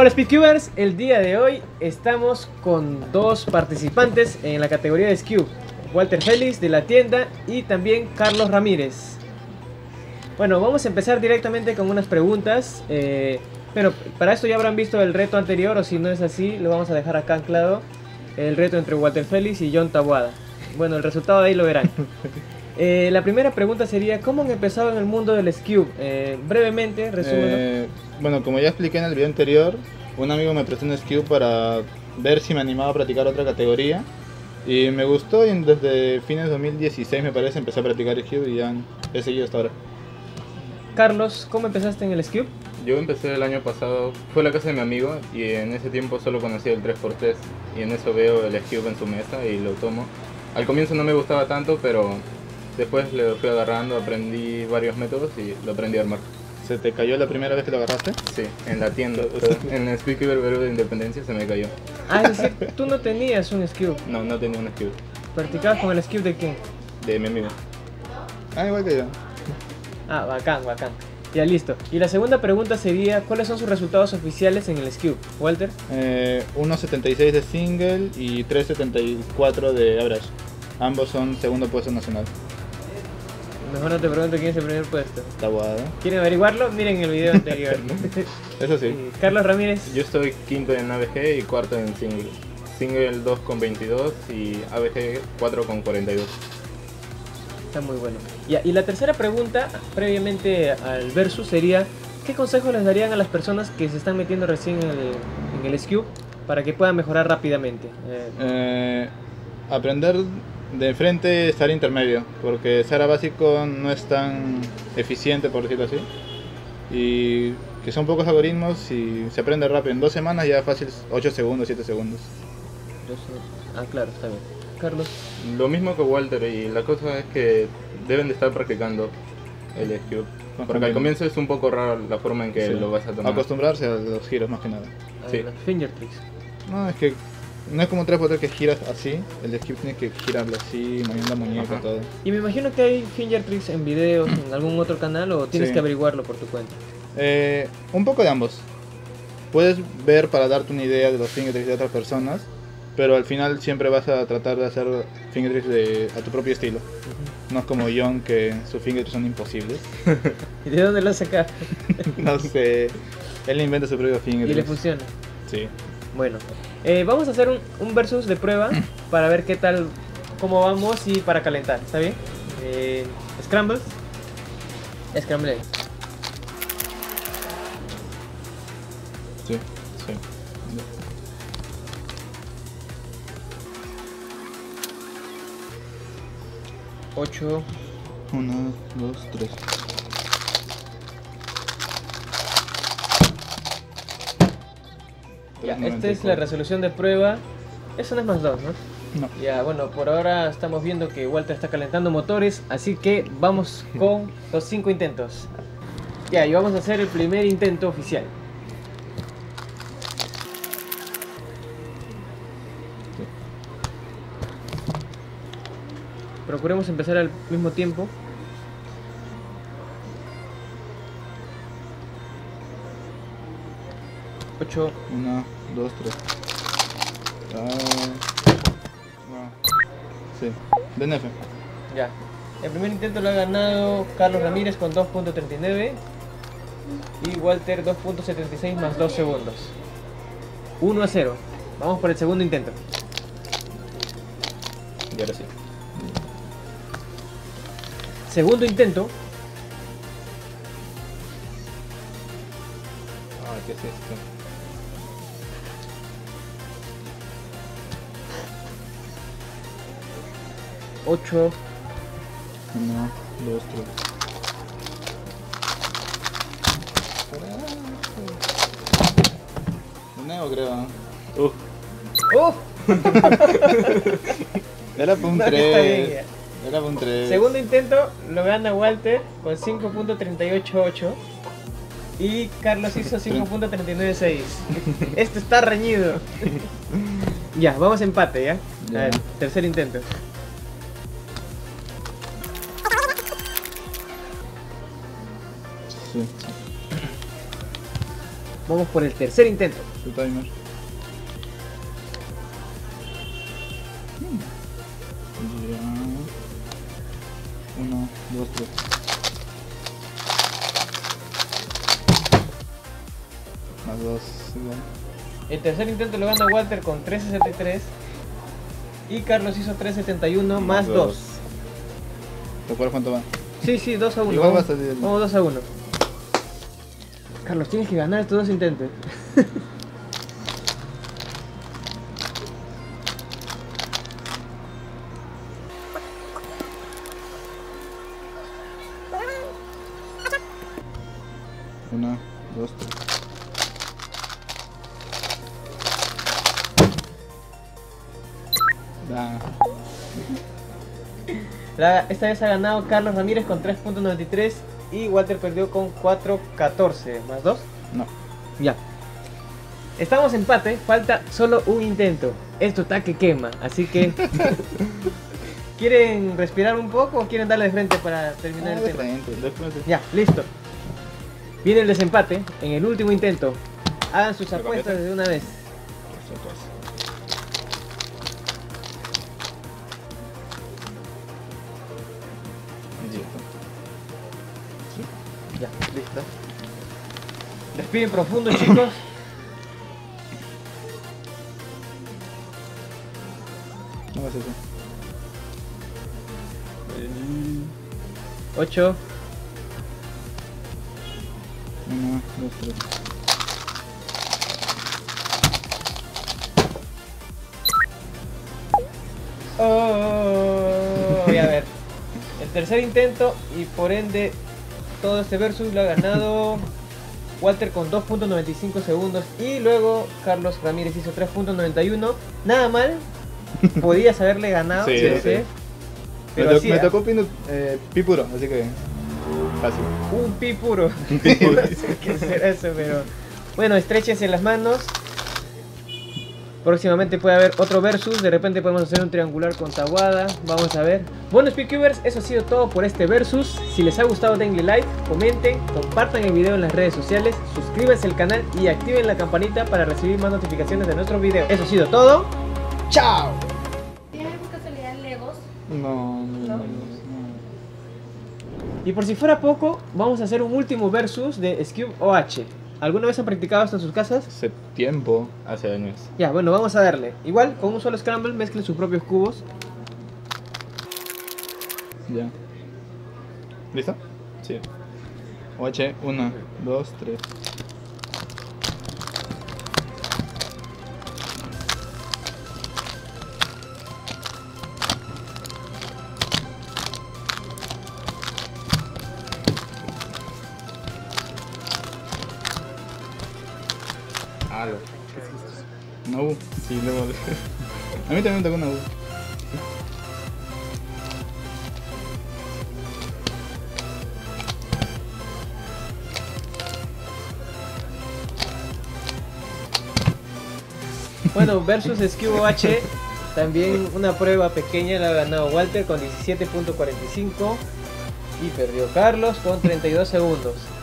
Hola Speedcubers, el día de hoy estamos con dos participantes en la categoría de Skew, Walter Félix de la tienda y también Carlos Ramírez. Bueno, vamos a empezar directamente con unas preguntas, pero para esto ya habrán visto el reto anterior, o si no es así, lo vamos a dejar acá anclado, el reto entre Walter Félix y John Taboada. Bueno, el resultado de ahí lo verán. La primera pregunta sería, ¿cómo han empezado en el mundo del Skew? Brevemente, resúmelo. Bueno, como ya expliqué en el video anterior, un amigo me prestó un Skew para ver si me animaba a practicar otra categoría. Y me gustó y desde fines de 2016 me parece empecé a practicar Skew y ya he seguido hasta ahora. Carlos, ¿cómo empezaste en el Skew? Yo empecé el año pasado, fue a la casa de mi amigo y en ese tiempo solo conocía el 3x3 y en eso veo el Skew en su mesa y lo tomo. Al comienzo no me gustaba tanto, pero después le fui agarrando, aprendí varios métodos y lo aprendí a armar. ¿Se te cayó la primera vez que lo agarraste? Sí, en la tienda, en el Speedcuber Perú de Independencia se me cayó. Ah, es decir, tú no tenías un Skew. No, no tenía un Skew, ¿Practicabas con el Skew de quién? de mi amigo. Ah, igual que yo. Ah, bacán, bacán. Ya, listo. Y la segunda pregunta sería, ¿cuáles son sus resultados oficiales en el Skew? Walter. 1.76 de single y 3.74 de average. Ambos son segundo puesto nacional. Mejor no te pregunto quién es el primer puesto. Taboada. ¿Quieren averiguarlo? Miren el video anterior. Eso sí. Y Carlos Ramírez. Yo estoy quinto en ABG y cuarto en single. Single 2,22 y ABG 4,42. Está muy bueno. Ya, y la tercera pregunta, previamente al versus, sería, ¿qué consejos les darían a las personas que se están metiendo recién en el Skew para que puedan mejorar rápidamente? Aprender de frente estar intermedio, porque ser a básico no es tan eficiente, por decirlo así, y que son pocos algoritmos y se aprende rápido. En 2 semanas ya fácil 8 segundos, 7 segundos. Ah, claro, está bien. Carlos. Lo mismo que Walter, y la cosa es que deben de estar practicando el Skew. Porque al comienzo es un poco raro la forma en que Sí. lo vas a tomar. Acostumbrarse a los giros más que nada. Sí. Los finger tricks. No, es que no es como un 3x3 que giras así, el Skew tienes que girarlo así, moviendo la muñeca, Ajá. todo. Y me imagino que hay finger tricks en videos, en algún otro canal, o tienes Sí. que averiguarlo por tu cuenta. Un poco de ambos. Puedes ver para darte una idea de los fingertricks de otras personas, pero al final siempre vas a tratar de hacer fingertricks a tu propio estilo. No es como John, que sus fingertricks son imposibles. ¿Y de dónde lo saca? No sé, él inventa su propio Y fingertricks. le funciona. Sí. Bueno, vamos a hacer un versus de prueba para ver qué tal, cómo vamos y para calentar, ¿está bien? Scramble. Scramble. Sí, sí. 8. 1, 2, 3. Ya, esta es la resolución de prueba. Eso no es más 2, ¿no? No. Ya, bueno, por ahora estamos viendo que Walter está calentando motores, así que vamos con los 5 intentos. Ya, y vamos a hacer el primer intento oficial. Procuremos empezar al mismo tiempo. Ocho. 1, 2, 3. Sí, DNF. Ya. El primer intento lo ha ganado Carlos Ramírez con 2.39 y Walter 2.76 más 2 segundos. 1-0. Vamos por el segundo intento. Y ahora sí. Segundo intento. Ah, ¿qué es esto? Ocho. 1, 2, 3. De nuevo creo. ¡Uf! Era para un No, que está bien, 3. ya. Era para un 3. Segundo intento lo gana Walter con 5.388 y Carlos hizo 5.396. Esto está reñido. Ya, vamos a empate, ¿ya? Ya. A ver, tercer intento. Sí. Vamos por el tercer intento. Tu timer. Ya. 1, 2, 3. Más 2. El tercer intento lo gana Walter con 3.63 y Carlos hizo 3.71 más 2. ¿Te acuerdas cuánto va? Sí, 2 a 1. Igual va a salir. Vamos 2 a 1. Carlos, tienes que ganar estos dos intentos. Una, dos, tres. Esta vez ha ganado Carlos Ramírez con 3.93 y Walter perdió con 4.14. ¿Más 2? No. Ya. Estamos empate, falta solo un intento. Esto está que quema, así que... ¿Quieren respirar un poco o quieren darle de frente para terminar el tema? De frente. Ya, listo. Viene el desempate en el último intento. Hagan sus apuestas de una vez. Ya, listo. Respiren profundo, chicos. No hagas eso. 8. 1, 2, 3. Oh, voy a ver. El tercer intento y por ende todo este versus lo ha ganado Walter con 2.95 segundos y luego Carlos Ramírez hizo 3.91. Nada mal, podías haberle ganado, Sí, yo sí. sé. Pero así, Me tocó pi puro, así que fácil. un pi puro. No sé qué será eso, pero bueno, estréchense las manos. Próximamente puede haber otro versus, de repente podemos hacer un triangular con Taguada, vamos a ver. Bueno, Speedcubers, eso ha sido todo por este versus. Si les ha gustado denle like, comenten, compartan el video en las redes sociales, suscríbanse al canal y activen la campanita para recibir más notificaciones de nuestros videos. Eso ha sido todo, ¡chao! ¿Tienes por casualidad Legos? No. Y por si fuera poco, vamos a hacer un último versus de Scube OH. ¿Alguna vez han practicado esto en sus casas? Hace tiempo. Hace años. Ya, bueno, vamos a darle. Igual, con un solo scramble mezclen sus propios cubos. Ya. ¿Listo? Sí. OH, 1, 2, 3. Algo. Una U. Sí, luego. A mí también me tocó una U. Bueno, versus Scube OH, también una prueba pequeña la ha ganado Walter con 17.45 y perdió Carlos con 32 segundos.